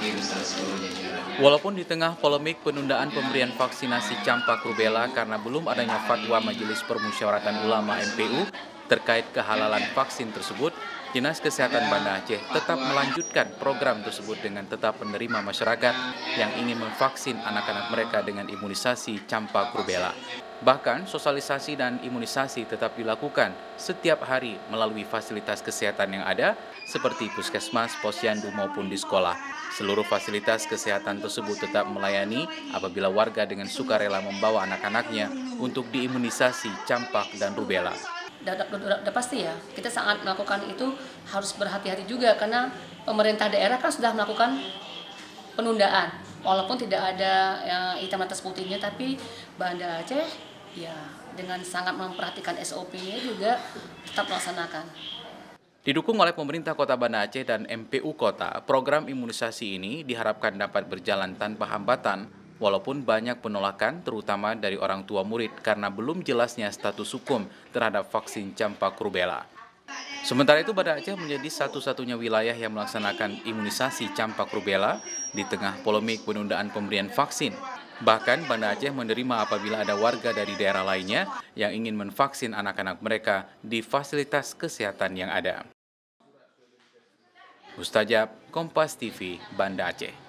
mewakili beserta seluruh jajaran. Walaupun di tengah polemik penundaan pemberian vaksinasi campak rubella karena belum adanya fatwa Majelis Permusyawaratan Ulama MPU terkait kehalalan vaksin tersebut, Dinas Kesehatan Banda Aceh tetap melanjutkan program tersebut dengan tetap menerima masyarakat yang ingin memvaksin anak-anak mereka dengan imunisasi campak rubella. Bahkan, sosialisasi dan imunisasi tetap dilakukan setiap hari melalui fasilitas kesehatan yang ada, seperti puskesmas, posyandu maupun di sekolah. Seluruh fasilitas kesehatan tersebut tetap melayani apabila warga dengan sukarela membawa anak-anaknya untuk diimunisasi campak dan rubella. Udah pasti ya, kita sangat melakukan itu harus berhati-hati juga karena pemerintah daerah kan sudah melakukan penundaan. Walaupun tidak ada hitam atas putihnya, tapi Banda Aceh ya dengan sangat memperhatikan SOP-nya juga tetap melaksanakan. Didukung oleh pemerintah Kota Banda Aceh dan MPU Kota, program imunisasi ini diharapkan dapat berjalan tanpa hambatan, walaupun banyak penolakan terutama dari orang tua murid karena belum jelasnya status hukum terhadap vaksin campak rubella. Sementara itu, Banda Aceh menjadi satu-satunya wilayah yang melaksanakan imunisasi campak rubella di tengah polemik penundaan pemberian vaksin. Bahkan, Banda Aceh menerima apabila ada warga dari daerah lainnya yang ingin menvaksin anak-anak mereka di fasilitas kesehatan yang ada. Mustajab, Kompas TV, Banda Aceh.